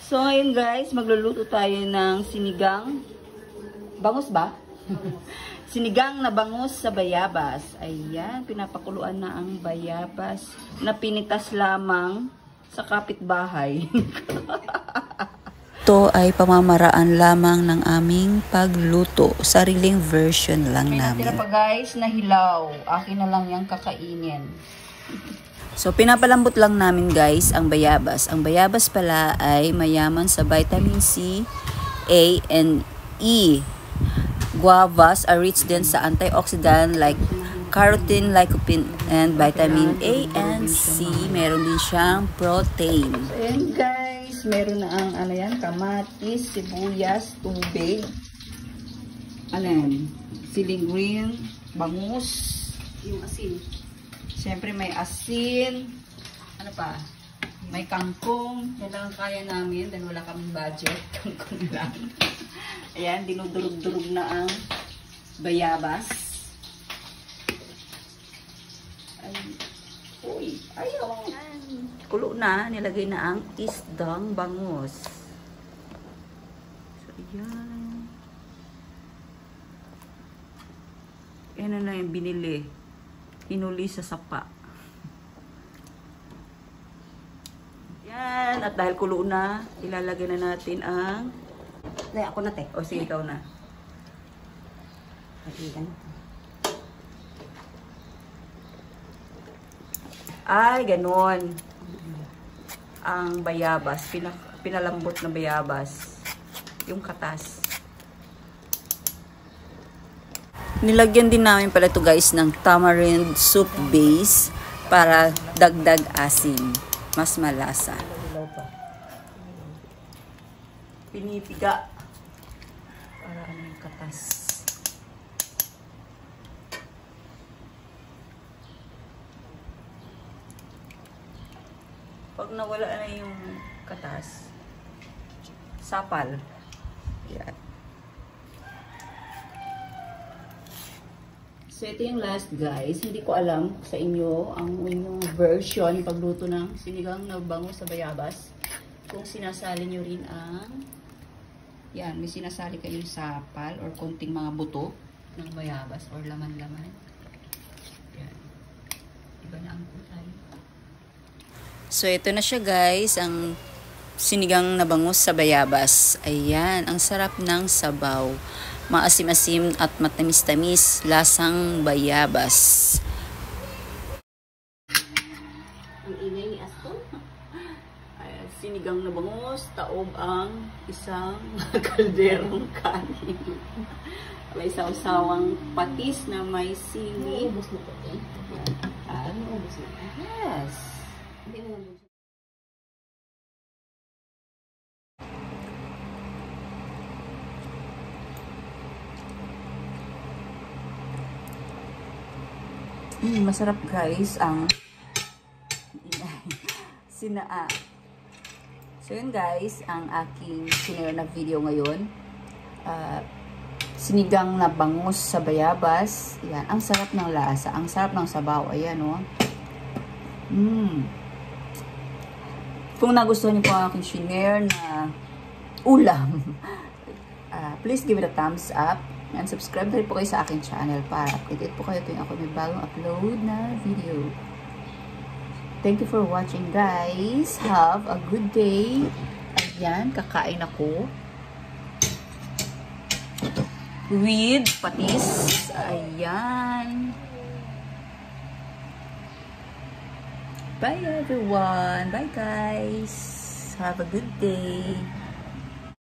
So, ngayon guys, magluluto tayo ng sinigang. Bangus ba? Sinigang na bangus sa bayabas. Ayan, pinapakuluan na ang bayabas na pinitas lamang sa kapitbahay. Ito ay pamamaraan lamang ng aming pagluto. Sariling version lang namin. Tira pa guys, na hilaw. Akin na lang yung kakainin. So, pinapalambot lang namin guys ang bayabas. Ang bayabas pala ay mayaman sa vitamin C, A, and E. Guavas are rich din sa antioxidant like carotene, lycopene, and vitamin A and C. Meron din siyang protein. So, ayan guys, meron na ang ano yan, kamatis, sibuyas, tubig. Ano yan? Siling green, bangus, yung asin. Siyempre may asin, ano pa, may kangkong, yan lang ang kaya namin dahil wala kaming budget, kangkong lang. Ayan, dinudurog-durog na ang bayabas. Ay, uy, ayaw. Kulo na, nilagay na ang isdang bangus. So, ayan. Yan na yung binili. Hinuli sa sapa. Yan. At dahil kulo na, ilalagay na natin ang... Ay, ako na, te. O, sige, ikaw na. Ay, ganon. Ang bayabas. Pinalambot na bayabas. Yung katas. Nilagyan din namin pala ito guys ng tamarind soup base para dagdag asim. Mas malasa. Pinipiga. Para ano yung katas. Pag nawala na yung katas, sapal. Yan. So, ito yung last guys. Hindi ko alam sa inyo ang inyong version pagluto ng sinigang na bangus sa bayabas. Kung sinasali nyo rin ang yan, may sinasali kayong sapal or konting mga buto ng bayabas or laman-laman. Yan. Iba na ang kulay. So, ito na siya guys, ang sinigang na bangus sa bayabas. Ayan, ang sarap ng sabaw. Maasim-asim at matamis-tamis, lasang bayabas. Ang ingay ni Aston. Sinigang na bangus, taob ang isang kalderong kanin. May sawsawang patis na may sili. Ubus na po, eh. Ubus na. Yes. Hindi na ubus. Masarap guys ang sinaa. So yun guys, ang aking sinare na video ngayon. Sinigang na bangus sa bayabas. Yan, ang sarap ng lasa, ang sarap ng sabaw. Ayan o. Kung nagustuhan niyo po ang aking sinare na ulam, please give it a thumbs up. And subscribe na rin po kayo sa aking channel para updated po kayo tuwing ako may bagong upload na video. Thank you for watching guys. Have a good day. Ayan, kakain ako. With patis. Ayan. Bye everyone. Bye guys. Have a good day.